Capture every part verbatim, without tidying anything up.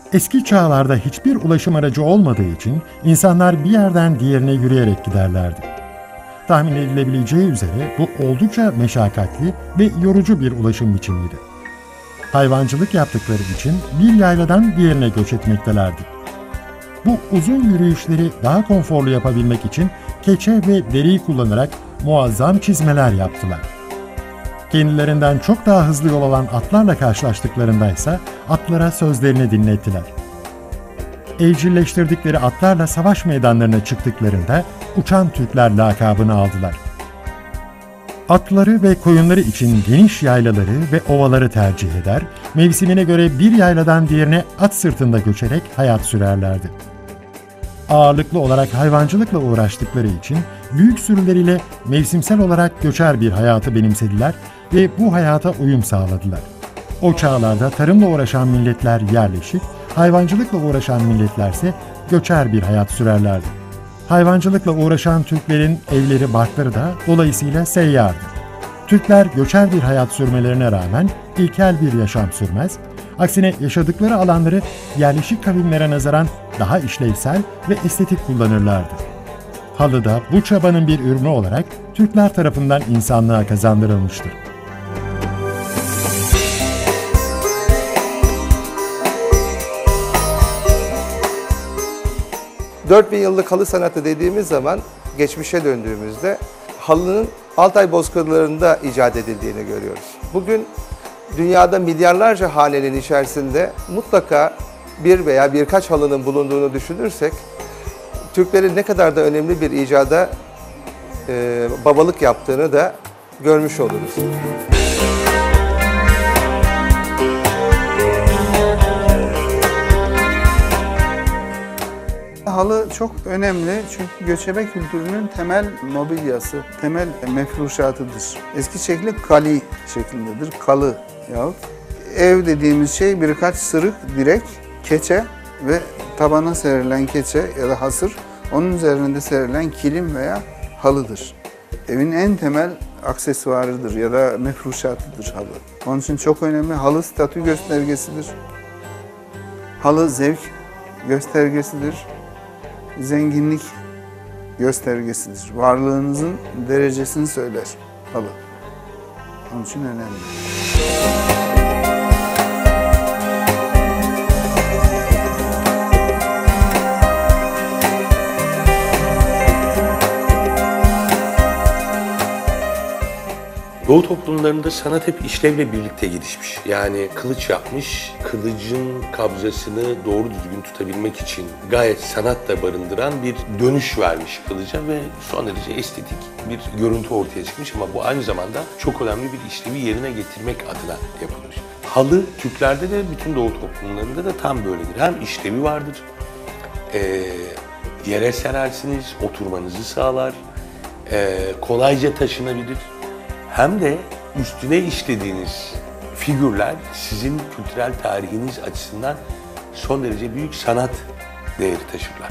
Eski çağlarda hiçbir ulaşım aracı olmadığı için insanlar bir yerden diğerine yürüyerek giderlerdi. Tahmin edilebileceği üzere bu oldukça meşakkatli ve yorucu bir ulaşım biçimiydi. Hayvancılık yaptıkları için bir yayladan diğerine göç etmektelerdi. Bu uzun yürüyüşleri daha konforlu yapabilmek için keçe ve deriyi kullanarak muazzam çizmeler yaptılar. Kendilerinden çok daha hızlı yol alan atlarla karşılaştıklarında ise atlara sözlerini dinlettiler. Evcilleştirdikleri atlarla savaş meydanlarına çıktıklarında uçan Türkler lakabını aldılar. Atları ve koyunları için geniş yaylaları ve ovaları tercih eder, mevsimine göre bir yayladan diğerine at sırtında göçerek hayat sürerlerdi. Ağırlıklı olarak hayvancılıkla uğraştıkları için büyük sürüleriyle mevsimsel olarak göçer bir hayatı benimsediler ve bu hayata uyum sağladılar. O çağlarda tarımla uğraşan milletler yerleşik, hayvancılıkla uğraşan milletlerse göçer bir hayat sürerlerdi. Hayvancılıkla uğraşan Türklerin evleri, barkları da dolayısıyla seyyardı. Türkler göçer bir hayat sürmelerine rağmen ilkel bir yaşam sürmez, aksine yaşadıkları alanları yerleşik kavimlere nazaran daha işlevsel ve estetik kullanırlardı. Halı da bu çabanın bir ürünü olarak Türkler tarafından insanlığa kazandırılmıştır. dört bin yıllık halı sanatı dediğimiz zaman geçmişe döndüğümüzde halının Altay bozkırlarında icat edildiğini görüyoruz. Bugün dünyada milyarlarca hanenin içerisinde mutlaka bir veya birkaç halının bulunduğunu düşünürsek Türklerin ne kadar da önemli bir icada e, babalık yaptığını da görmüş oluruz. Halı çok önemli çünkü göçebe kültürünün temel mobilyası, temel mefruşatıdır. Eski şekli kali şeklindedir, kalı yahut. Ev dediğimiz şey birkaç sırık, direk, keçe ve tabana serilen keçe ya da hasır, onun üzerinde serilen kilim veya halıdır. Evin en temel aksesuarıdır ya da mefruşatıdır halı. Onun için çok önemli. Halı statü göstergesidir. Halı zevk göstergesidir. Zenginlik göstergesidir. Varlığınızın derecesini söyler halı. Onun için önemli. Doğu toplumlarında sanat hep işlevle birlikte gelişmiş. Yani kılıç yapmış, kılıcın kabzasını doğru düzgün tutabilmek için gayet sanatla barındıran bir dönüş vermiş kılıca ve son derece estetik bir görüntü ortaya çıkmış ama bu aynı zamanda çok önemli bir işlevi yerine getirmek adına yapılmış. Halı Türklerde de bütün Doğu toplumlarında da tam böyledir. Hem işlevi vardır, e, yere serersiniz, oturmanızı sağlar, e, kolayca taşınabilir. Hem de üstüne işlediğiniz figürler sizin kültürel tarihiniz açısından son derece büyük sanat değeri taşırlar.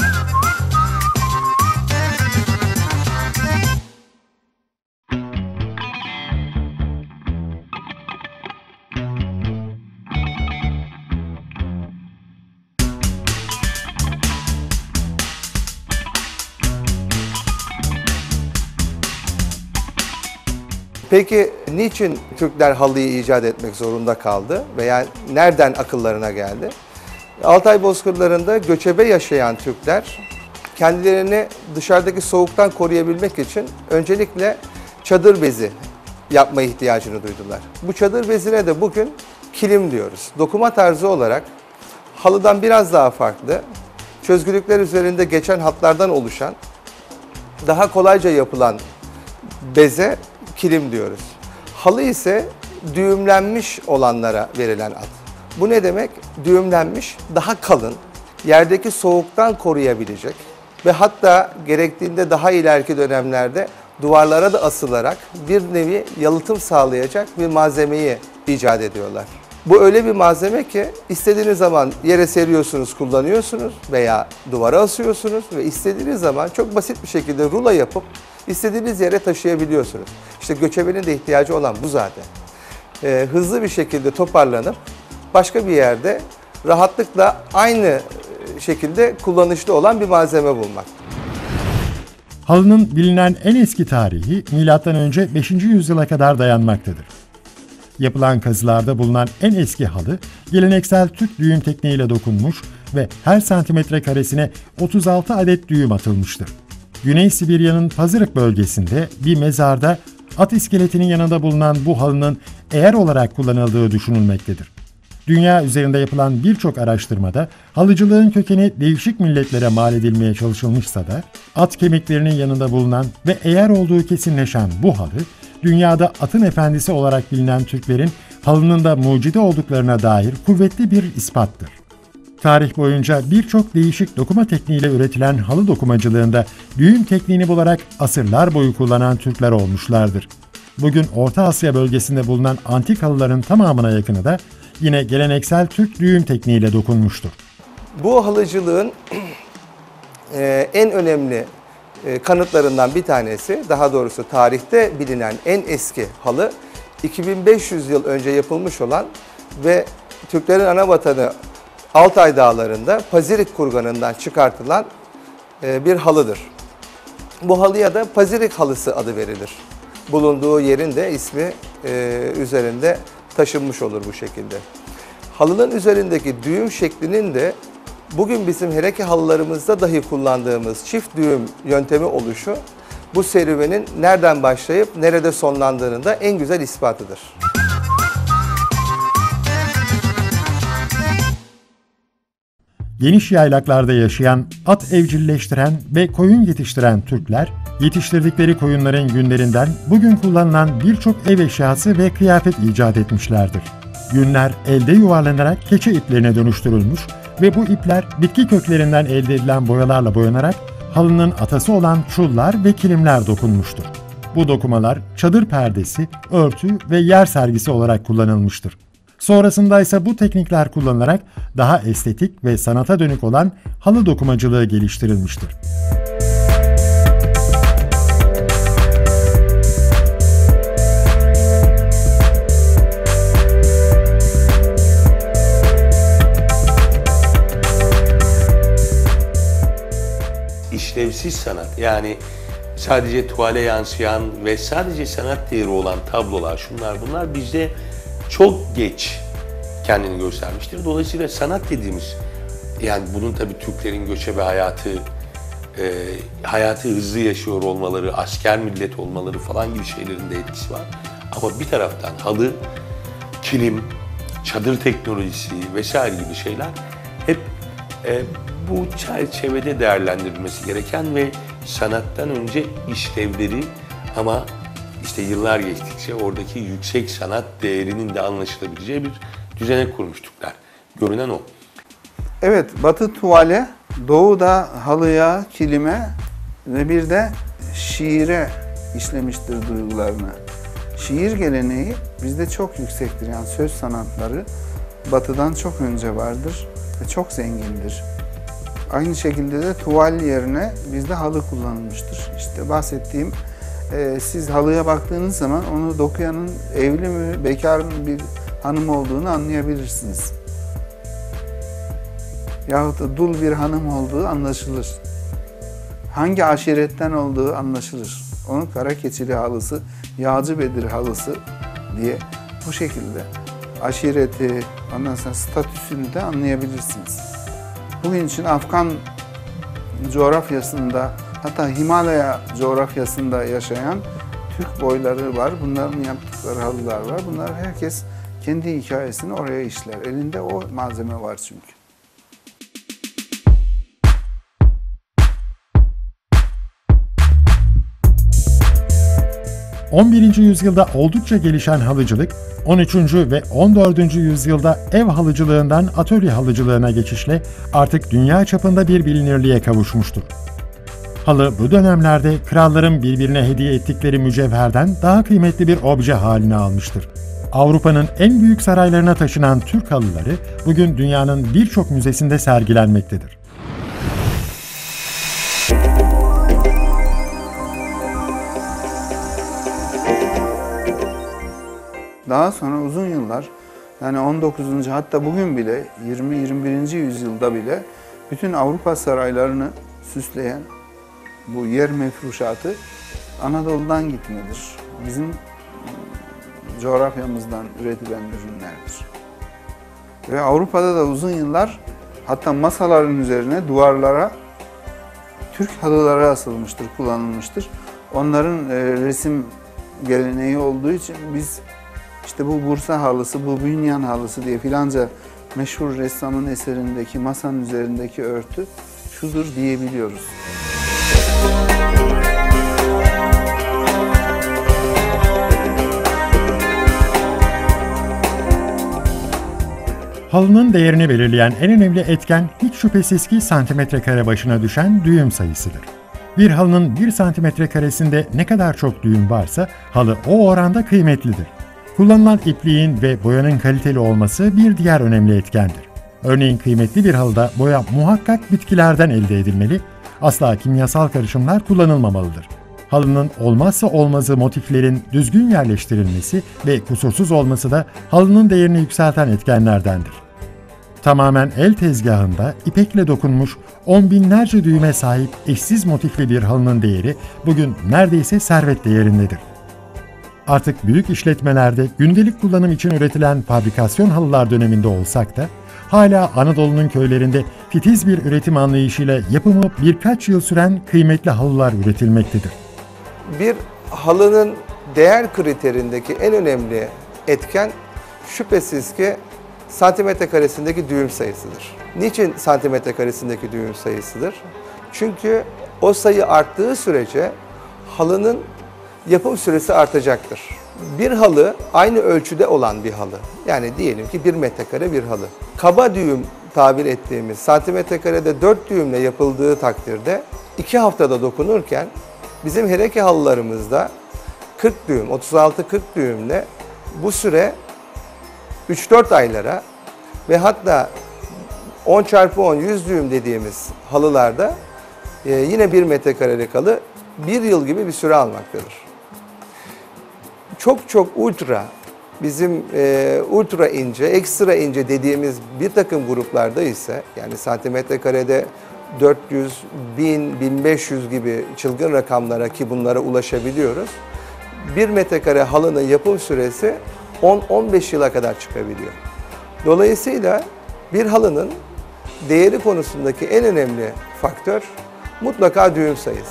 Peki niçin Türkler halıyı icat etmek zorunda kaldı veya nereden akıllarına geldi? Altay bozkırlarında göçebe yaşayan Türkler kendilerini dışarıdaki soğuktan koruyabilmek için öncelikle çadır bezi yapma ihtiyacını duydular. Bu çadır bezine de bugün kilim diyoruz. Dokuma tarzı olarak halıdan biraz daha farklı, çözgülükler üzerinde geçen hatlardan oluşan, daha kolayca yapılan beze kilim diyoruz. Halı ise düğümlenmiş olanlara verilen ad. Bu ne demek? Düğümlenmiş, daha kalın, yerdeki soğuktan koruyabilecek ve hatta gerektiğinde daha ileriki dönemlerde duvarlara da asılarak bir nevi yalıtım sağlayacak bir malzemeyi icat ediyorlar. Bu öyle bir malzeme ki istediğiniz zaman yere seriyorsunuz, kullanıyorsunuz veya duvara asıyorsunuz ve istediğiniz zaman çok basit bir şekilde rulo yapıp istediğiniz yere taşıyabiliyorsunuz. İşte göçebenin de ihtiyacı olan bu zaten. Ee, hızlı bir şekilde toparlanıp başka bir yerde rahatlıkla aynı şekilde kullanışlı olan bir malzeme bulmak. Halının bilinen en eski tarihi milattan önce beşinci yüzyıla kadar dayanmaktadır. Yapılan kazılarda bulunan en eski halı, geleneksel Türk düğüm tekniğiyle dokunmuş ve her santimetre karesine otuz altı adet düğüm atılmıştır. Güney Sibirya'nın Pazırık bölgesinde bir mezarda at iskeletinin yanında bulunan bu halının eğer olarak kullanıldığı düşünülmektedir. Dünya üzerinde yapılan birçok araştırmada halıcılığın kökeni değişik milletlere mal edilmeye çalışılmışsa da at kemiklerinin yanında bulunan ve eğer olduğu kesinleşen bu halı, dünyada atın efendisi olarak bilinen Türklerin halının da mucide olduklarına dair kuvvetli bir ispattır. Tarih boyunca birçok değişik dokuma tekniğiyle üretilen halı dokumacılığında düğüm tekniğini bularak asırlar boyu kullanan Türkler olmuşlardır. Bugün Orta Asya bölgesinde bulunan antik halıların tamamına yakını da yine geleneksel Türk düğüm tekniğiyle dokunmuştur. Bu halıcılığın en önemli kanıtlarından bir tanesi, daha doğrusu tarihte bilinen en eski halı, iki bin beş yüz yıl önce yapılmış olan ve Türklerin ana vatanı Altay Dağları'nda Pazirik kurganından çıkartılan bir halıdır. Bu halıya da Pazirik halısı adı verilir. Bulunduğu yerin de ismi üzerinde taşınmış olur bu şekilde. Halının üzerindeki düğüm şeklinin de bugün bizim hereke halılarımızda dahi kullandığımız çift düğüm yöntemi oluşu bu serüvenin nereden başlayıp nerede sonlandığının da en güzel ispatıdır. Geniş yaylaklarda yaşayan, at evcilleştiren ve koyun yetiştiren Türkler, yetiştirdikleri koyunların günlerinden bugün kullanılan birçok ev eşyası ve kıyafet icat etmişlerdir. Günler elde yuvarlanarak keçe iplerine dönüştürülmüş ve bu ipler bitki köklerinden elde edilen boyalarla boyanarak halının atası olan çullar ve kilimler dokunmuştur. Bu dokumalar çadır perdesi, örtü ve yer sergisi olarak kullanılmıştır. Sonrasında ise bu teknikler kullanılarak daha estetik ve sanata dönük olan halı dokumacılığı geliştirilmiştir. İşlevsiz sanat, yani sadece tuvale yansıyan ve sadece sanat değeri olan tablolar, şunlar bunlar bizde çok geç kendini göstermiştir. Dolayısıyla sanat dediğimiz, yani bunun tabii Türklerin göçebe hayatı, e, hayatı hızlı yaşıyor olmaları, asker millet olmaları falan gibi şeylerin de etkisi var. Ama bir taraftan halı, kilim, çadır teknolojisi vesaire gibi şeyler hep e, bu çerçevede değerlendirilmesi gereken ve sanattan önce işlevleri ama işte yıllar geçtikçe oradaki yüksek sanat değerinin de anlaşılabileceği bir düzenek kurmuş Türkler. Görünen o. Evet, Batı tuvale, Doğu'da halıya, kilime ve bir de şiire işlemiştir duygularını. Şiir geleneği bizde çok yüksektir. Yani söz sanatları Batı'dan çok önce vardır ve çok zengindir. Aynı şekilde de tuval yerine bizde halı kullanılmıştır. İşte bahsettiğim, e, siz halıya baktığınız zaman onu dokuyanın evli mi, bekar mı bir hanım olduğunu anlayabilirsiniz. Yahut da dul bir hanım olduğu anlaşılır. Hangi aşiretten olduğu anlaşılır. Onun kara keçili halısı, Yağcı Bedir halısı diye bu şekilde aşireti, ondan sonra statüsünü de anlayabilirsiniz. Bugün için Afgan coğrafyasında, hatta Himalaya coğrafyasında yaşayan Türk boyları var. Bunların yaptıkları halılar var. Bunlar herkes kendi hikayesini oraya işler. Elinde o malzeme var çünkü. on birinci yüzyılda oldukça gelişen halıcılık, on üçüncü ve on dördüncü yüzyılda ev halıcılığından atölye halıcılığına geçişle artık dünya çapında bir bilinirliğe kavuşmuştur. Halı bu dönemlerde kralların birbirine hediye ettikleri mücevherden daha kıymetli bir obje haline almıştır. Avrupa'nın en büyük saraylarına taşınan Türk halıları bugün dünyanın birçok müzesinde sergilenmektedir. Daha sonra uzun yıllar Yani on dokuzuncu hatta bugün bile yirmi yirmi birinci yüzyılda bile bütün Avrupa saraylarını süsleyen bu yer mefruşatı Anadolu'dan gitmedir. Bizim coğrafyamızdan üretilen ürünlerdir. Ve Avrupa'da da uzun yıllar hatta masaların üzerine, duvarlara Türk halıları asılmıştır, kullanılmıştır. Onların e, resim geleneği olduğu için biz işte bu Bursa halısı, bu Bünyan halısı diye filanca meşhur ressamın eserindeki masanın üzerindeki örtü şudur diyebiliyoruz. Halının değerini belirleyen en önemli etken hiç şüphesiz ki santimetre kare başına düşen düğüm sayısıdır. Bir halının bir santimetre karesinde ne kadar çok düğüm varsa halı o oranda kıymetlidir. Kullanılan ipliğin ve boyanın kaliteli olması bir diğer önemli etkendir. Örneğin kıymetli bir halıda boya muhakkak bitkilerden elde edilmeli, asla kimyasal karışımlar kullanılmamalıdır. Halının olmazsa olmazı motiflerin düzgün yerleştirilmesi ve kusursuz olması da halının değerini yükselten etkenlerdendir. Tamamen el tezgahında ipekle dokunmuş on binlerce düğüme sahip eşsiz motifli bir halının değeri bugün neredeyse servet değerindedir. Artık büyük işletmelerde gündelik kullanım için üretilen fabrikasyon halılar döneminde olsak da hala Anadolu'nun köylerinde titiz bir üretim anlayışıyla yapımı birkaç yıl süren kıymetli halılar üretilmektedir. Bir halının değer kriterindeki en önemli etken şüphesiz ki santimetre karesindeki düğüm sayısıdır. Niçin santimetre karesindeki düğüm sayısıdır? Çünkü o sayı arttığı sürece halının yapım süresi artacaktır. Bir halı aynı ölçüde olan bir halı. Yani diyelim ki bir metrekare bir halı. Kaba düğüm tabir ettiğimiz santimetre karede dört düğümle yapıldığı takdirde iki haftada dokunurken bizim hereke halılarımızda kırk düğüm, otuz altı kırk düğümle bu süre üç dört aylara ve hatta on çarpı on yüz düğüm dediğimiz halılarda e, yine bir metrekarelik halı bir yıl gibi bir süre almaktadır. Çok çok ultra, bizim e, ultra ince, ekstra ince dediğimiz bir takım gruplarda ise yani santimetre karede dört yüz, bin, bin beş yüz gibi çılgın rakamlara ki bunlara ulaşabiliyoruz. Bir metrekare halının yapım süresi on on beş yıla kadar çıkabiliyor. Dolayısıyla bir halının değeri konusundaki en önemli faktör mutlaka düğüm sayısı.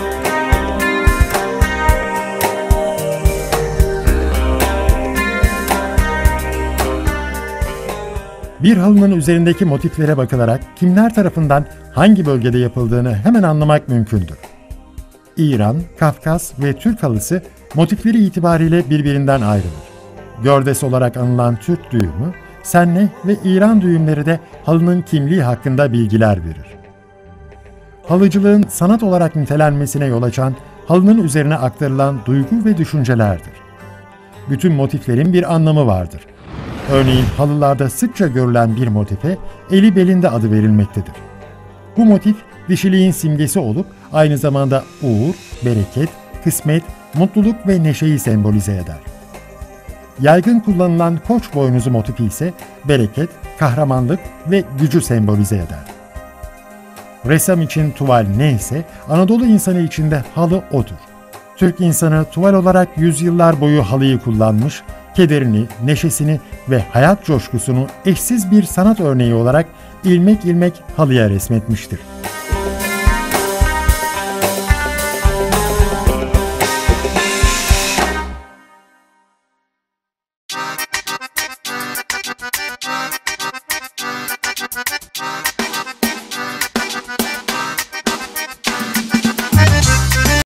Bir halının üzerindeki motiflere bakılarak kimler tarafından hangi bölgede yapıldığını hemen anlamak mümkündür. İran, Kafkas ve Türk halısı motifleri itibariyle birbirinden ayrılır. Gördes olarak anılan Türk düğümü, Senne ve İran düğümleri de halının kimliği hakkında bilgiler verir. Halıcılığın sanat olarak nitelenmesine yol açan halının üzerine aktarılan duygu ve düşüncelerdir. Bütün motiflerin bir anlamı vardır. Örneğin halılarda sıkça görülen bir motife eli belinde adı verilmektedir. Bu motif dişiliğin simgesi olup aynı zamanda uğur, bereket, kısmet, mutluluk ve neşeyi sembolize eder. Yaygın kullanılan koç boynuzu motifi ise bereket, kahramanlık ve gücü sembolize eder. Ressam için tuval neyse Anadolu insanı için de halı odur. Türk insanı tuval olarak yüzyıllar boyu halıyı kullanmış, kederini, neşesini ve hayat coşkusunu eşsiz bir sanat örneği olarak ilmek ilmek halıya resmetmiştir.